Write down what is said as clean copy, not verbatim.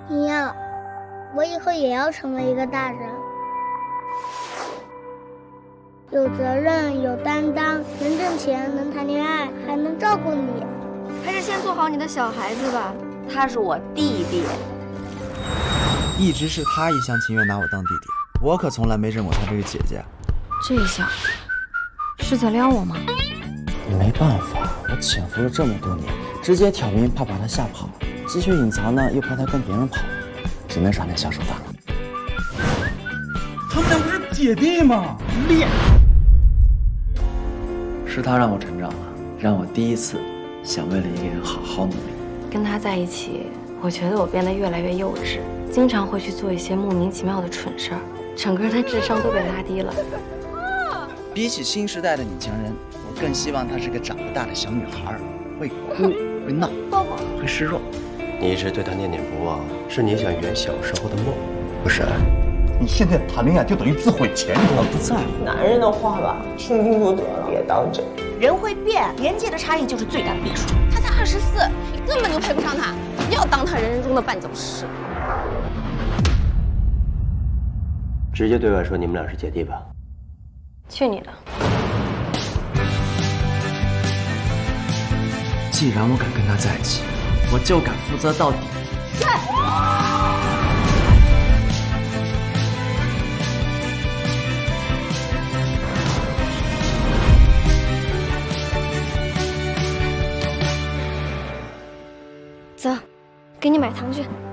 一样，我以后也要成为一个大人，有责任，有担当，能挣钱，能谈恋爱，还能照顾你。 还是先做好你的小孩子吧。他是我弟弟， 一直是他一厢情愿拿我当弟弟，我可从来没认过他这个姐姐。 这小子是在撩我吗？ 没办法，我潜伏了这么多年，直接挑明怕把他吓跑，继续隐藏呢又怕他跟别人跑，只能耍点小手段了。 他们俩不是姐弟吗？练。 是他让我成长了，让我第一次想为了一个人好好努力。 跟他在一起，我觉得我变得越来越幼稚，经常会去做一些莫名其妙的蠢事儿，整个人的智商都被拉低了。 比起新时代的女强人，我更希望她是个长不大的小女孩，会哭，会闹，会示弱。 你一直对她念念不忘，是你想圆小时候的梦，不是？ 你现在谈恋爱就等于自毁前途。 我不在乎。 男人的话吧，听听就得了，别当真。 人会变，年纪的差异就是最大的变数。 他才24，你根本就配不上他，不要当他人生中的绊脚石。 直接对外说你们俩是姐弟吧。 去你的！ 既然我敢跟他在一起，我就敢负责到底。 走，给你买糖去。